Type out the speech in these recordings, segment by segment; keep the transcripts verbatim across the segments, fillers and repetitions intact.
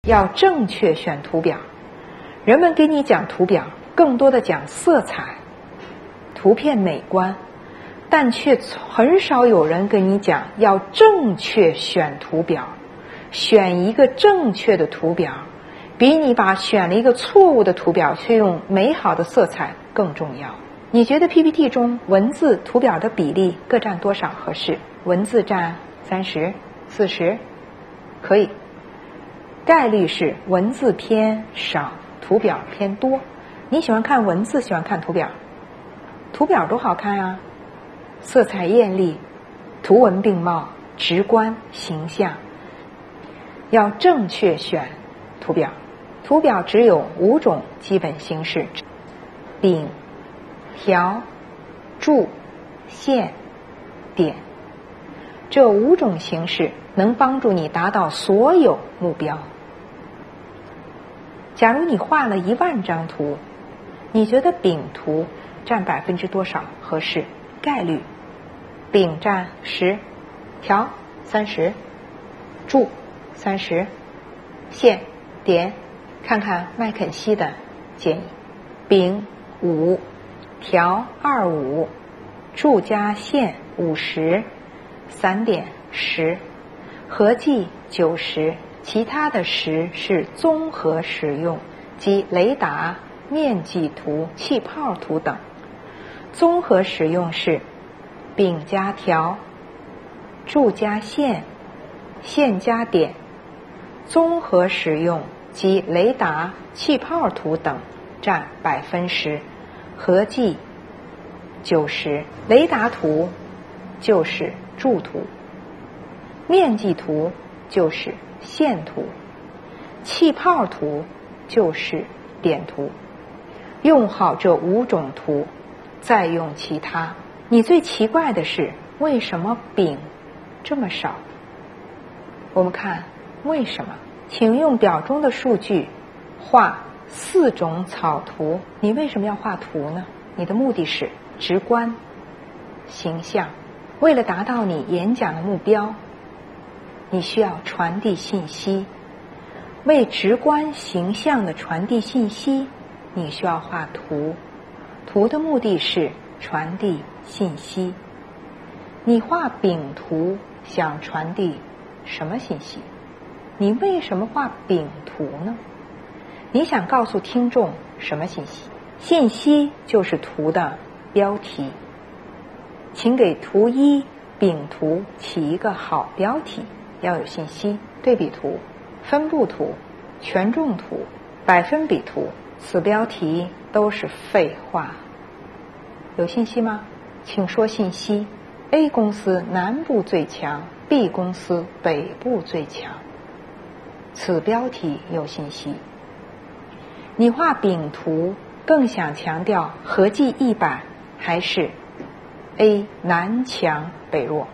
要正确选图表。人们给你讲图表，更多的讲色彩、图片美观，但却很少有人跟你讲要正确选图表。选一个正确的图表，比你把选了一个错误的图表却用美好的色彩更重要。你觉得 P P T 中文字、图表的比例各占多少合适？文字占三十、四十，可以。概率是文字偏少，图表偏多。你喜欢看文字，喜欢看图表？图表多好看啊，色彩艳丽，图文并茂，直观形象。要正确选图表。图表只有五种基本形式：饼、条、柱、线、点。这五种形式能帮助你达到所有目标。假如你画了一万张图，你觉得饼图占百分之多少合适？概率，饼占十，条三十，柱三十，线点，看看麦肯锡的建议：饼五，条二五，柱加线五十，散点十，合计九十。其他的十是综合使用，即雷达、面积图、气泡图等。综合使用是饼加条，柱加线，线加点。综合使用即雷达、气泡图等占百分十，合计九十。雷达图就是柱图，面积图就是线图，气泡图就是点图。用好这五种图，再用其他。你最奇怪的是，为什么饼这么少？我们看为什么。请用表中的数据画四种草图。你为什么要画图呢？你的目的是直观、形象。为了达到你演讲的目标，你需要传递信息。为直观形象的传递信息，你需要画图。图的目的是传递信息。你画饼图想传递什么信息？你为什么画饼图呢？你想告诉听众什么信息？信息就是图的标题。请给图一饼图起一个好标题，要有信息。对比图、分布图、权重图、百分比图，此标题都是废话。有信息吗？请说信息。 A 公司南部最强， B 公司北部最强。此标题有信息。你画饼图更想强调合计一百还是 A 南强北弱？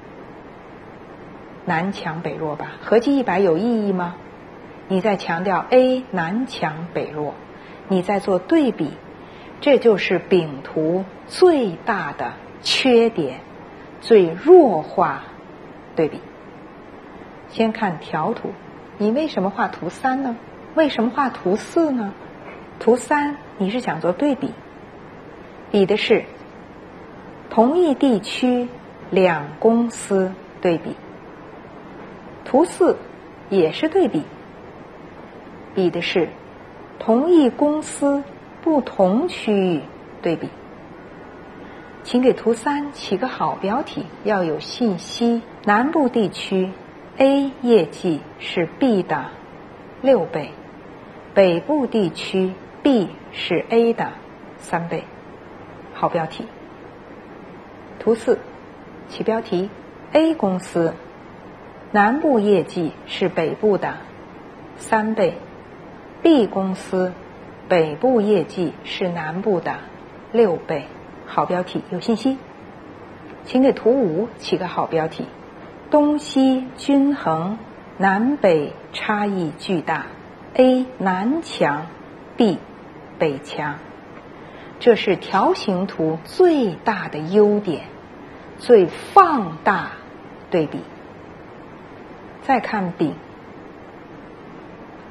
南强北弱吧，合计一百有意义吗？你在强调 A 南强北弱，你在做对比，这就是饼图最大的缺点，最弱化对比。先看条图，你为什么画图三呢？为什么画图四呢？图三你是想做对比，比的是同一地区两公司对比。图四也是对比，比的是同一公司不同区域对比。请给图三起个好标题，要有信息。南部地区 A 业绩是 B 的六倍，北部地区 B 是 A 的三倍。好标题。图四起标题 A 公司南部业绩是北部的三倍， B 公司北部业绩是南部的六倍。好标题，有信息。请给图五起个好标题，东西均衡，南北差异巨大， A 南强， B 北强。这是条形图最大的优点，最放大对比。再看饼，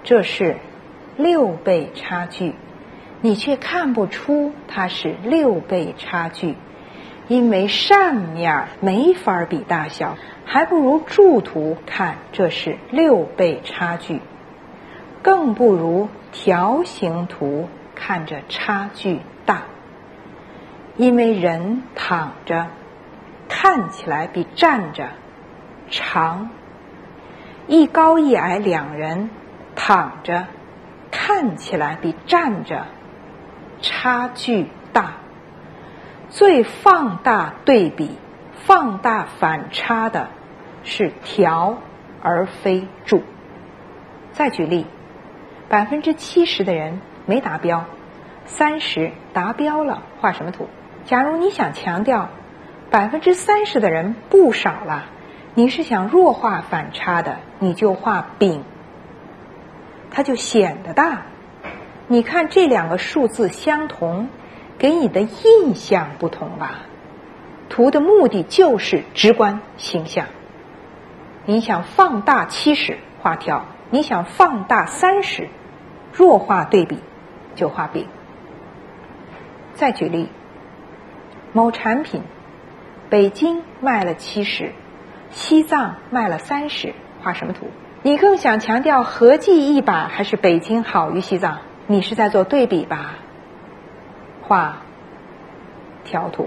这是六倍差距，你却看不出它是六倍差距，因为扇面没法比大小，还不如柱图看这是六倍差距，更不如条形图看着差距大。因为人躺着看起来比站着长，一高一矮两人躺着看起来比站着差距大。最放大对比、放大反差的是条而非柱。再举例，百分之七十的人没达标，三十达标了，画什么图？假如你想强调百分之三十的人不少了，你是想弱化反差的，你就画饼，它就显得大。你看这两个数字相同，给你的印象不同吧？图的目的就是直观形象。你想放大七十，画条；你想放大三十，弱化对比，就画饼。再举例，某产品北京卖了七十，西藏卖了三十，画什么图？你更想强调合计一百还是北京好于西藏？你是在做对比吧？画条图。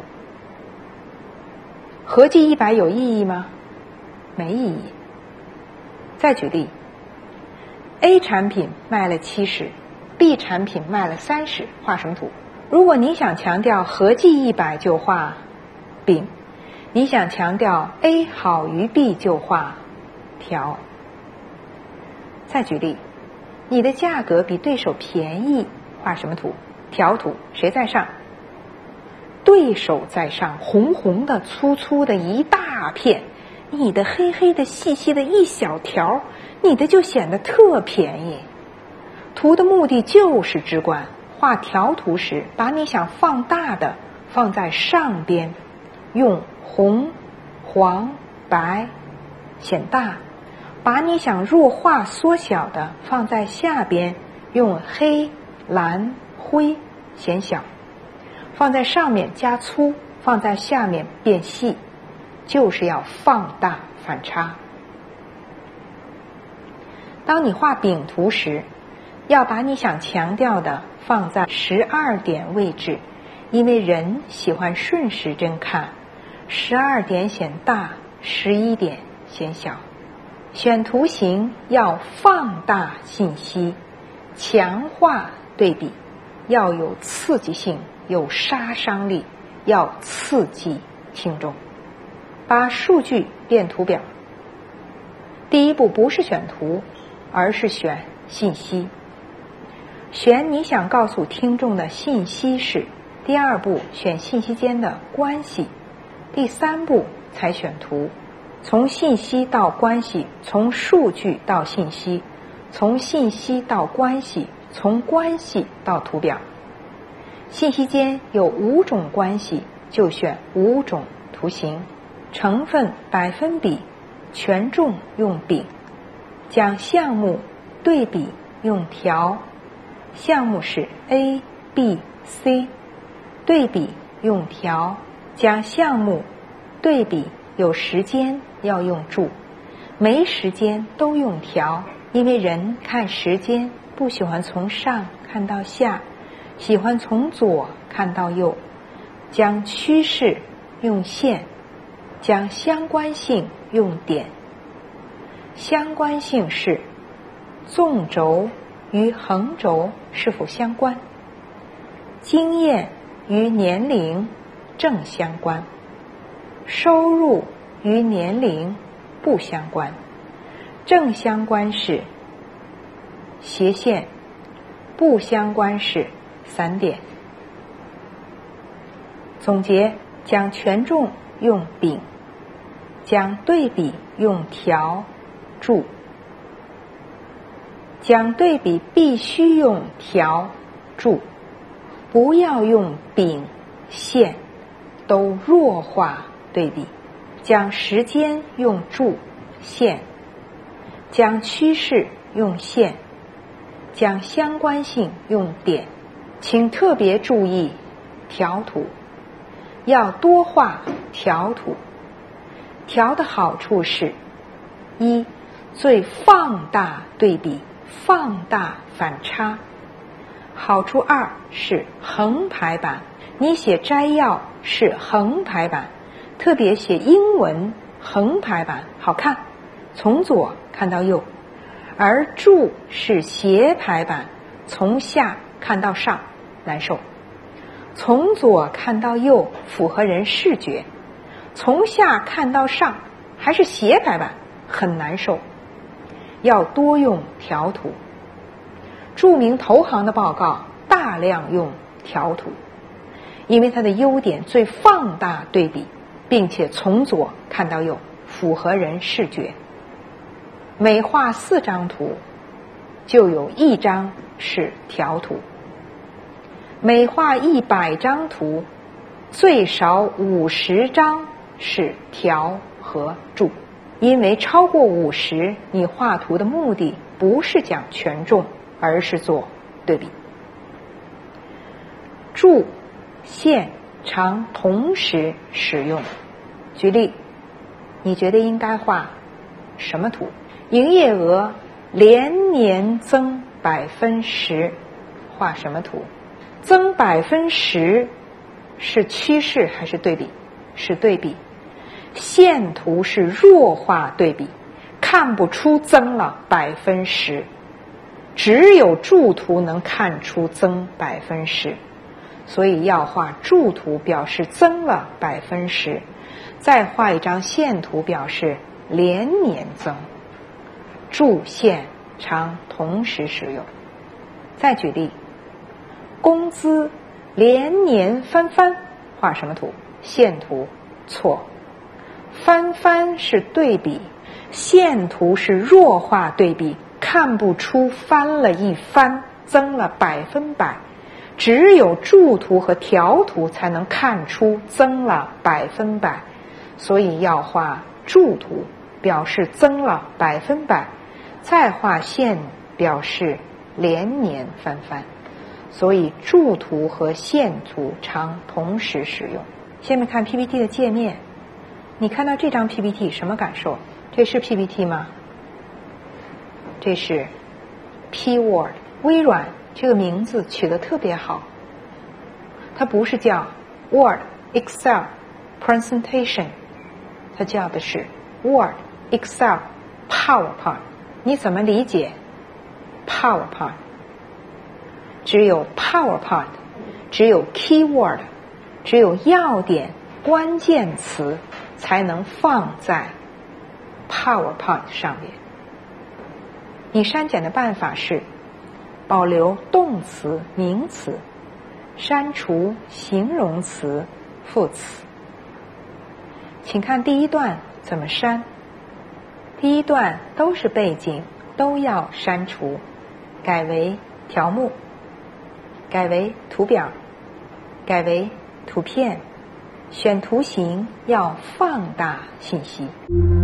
合计一百有意义吗？没意义。再举例， A 产品卖了七十， B 产品卖了三十，画什么图？如果你想强调合计一百就画饼，你想强调 A 好于 B 就画条。再举例，你的价格比对手便宜，画什么图？条图。谁在上？对手在上，红红的粗粗的一大片，你的黑黑的细细的一小条，你的就显得特便宜。图的目的就是直观，画条图时把你想放大的放在上边，用红、黄、白显大，把你想弱化缩小的放在下边，用黑、蓝、灰显小，放在上面加粗，放在下面变细，就是要放大反差。当你画饼图时，要把你想强调的放在十二点位置，因为人喜欢顺时针看，十二点显大，十一点显小。选图形要放大信息，强化对比，要有刺激性，有杀伤力，要刺激听众。把数据变图表，第一步不是选图，而是选信息。选你想告诉听众的信息是，第二步选信息间的关系，第三步才选图。从信息到关系，从数据到信息，从信息到关系，从关系到图表。信息间有五种关系，就选五种图形。成分百分比权重用饼，讲项目对比用条，项目是 A、B、C， 对比用条，讲项目对比有时间要用柱，没时间都用条，因为人看时间不喜欢从上看到下，喜欢从左看到右。讲趋势用线，讲相关性用点。相关性是纵轴与横轴是否相关，经验与年龄正相关，收入与年龄不相关。正相关是斜线，不相关是散点。总结，讲权重用饼，讲对比用条、柱。讲对比必须用条、柱，不要用饼、线，都弱化对比。讲时间用柱、线，讲趋势用线， 将相关性用点，请特别注意调图，要多画调图。调的好处是：一、最放大对比，放大反差。好处二是横排版，你写摘要是横排版，特别写英文横排版好看，从左看到右；而注是斜排版，从下看到上难受，从左看到右符合人视觉，从下看到上还是斜排版很难受，要多用调图。著名投行的报告大量用调图，因为它的优点最放大对比，并且从左看到右，符合人视觉。每画四张图，就有一张是调图；每画一百张图，最少五十张是调和注。因为超过五十，你画图的目的不是讲权重，而是做对比。注、线常同时使用。举例，你觉得应该画什么图？营业额连年增百分十，画什么图？增百分十是趋势还是对比？是对比。线图是弱化对比，看不出增了百分十，只有注图能看出增百分十，所以要画注图表示增了百分十，再画一张线图表示连年增。注线常同时使用。再举例，工资连年翻番，画什么图？线图。错，翻番是对比，线图是弱化对比，看不出翻了一番，增了百分百，只有注图和调图才能看出增了百分百，所以要画注图表示增了百分百，再画线表示连年翻番，所以注图和线图常同时使用。下面看 P P T 的界面，你看到这张 P P T 什么感受？这是 P P T 吗？这是 P Word。 微软这个名字取得特别好，它不是叫 Word、Excel、Presentation， 它叫的是 Word、Excel、PowerPoint。 你怎么理解 PowerPoint？ 只有 PowerPoint， 只有 Keyword， 只有要点关键词才能放在 PowerPoint 上面。你删减的办法是保留动词、名词，删除形容词、副词。请看第一段怎么删。第一段都是背景，都要删除，改为条目，改为图表，改为图片，选图形要放大信息。